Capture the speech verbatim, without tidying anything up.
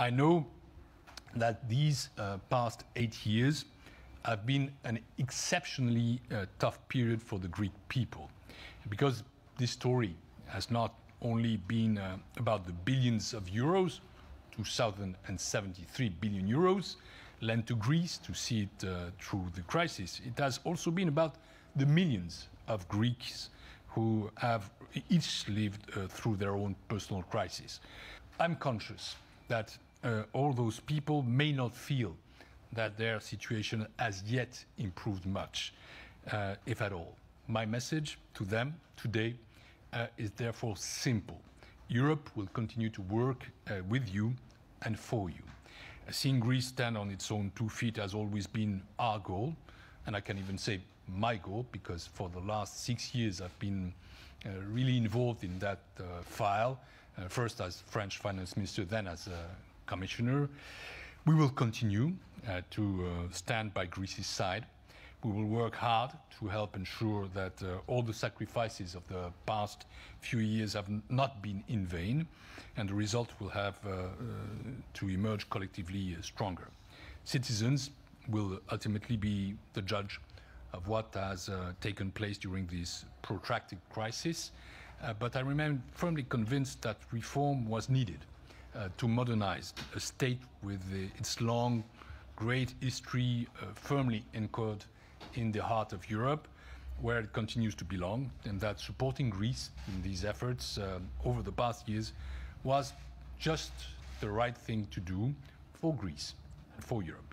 I know that these uh, past eight years have been an exceptionally uh, tough period for the Greek people, because this story has not only been uh, about the billions of euros, two thousand seventy-three billion euros, lent to Greece to see it uh, through the crisis. It has also been about the millions of Greeks who have each lived uh, through their own personal crisis. I'm conscious that uh, all those people may not feel that their situation has yet improved much, uh, if at all. My message to them today uh, is therefore simple. Europe will continue to work uh, with you and for you. Seeing Greece stand on its own two feet has always been our goal, and I can even say my goal, because for the last six years I've been uh, really involved in that uh, file, uh, first as French finance minister, then as a commissioner. We will continue uh, to uh, stand by Greece's side. We will work hard to help ensure that uh, all the sacrifices of the past few years have not been in vain, and the result will have uh, uh, to emerge collectively uh, stronger. Citizens will ultimately be the judge of what has uh, taken place during this protracted crisis, uh, but I remain firmly convinced that reform was needed uh, to modernize a state with the, its long, great history uh, firmly anchored in the heart of Europe, where it continues to belong, and that supporting Greece in these efforts uh, over the past years was just the right thing to do for Greece and for Europe.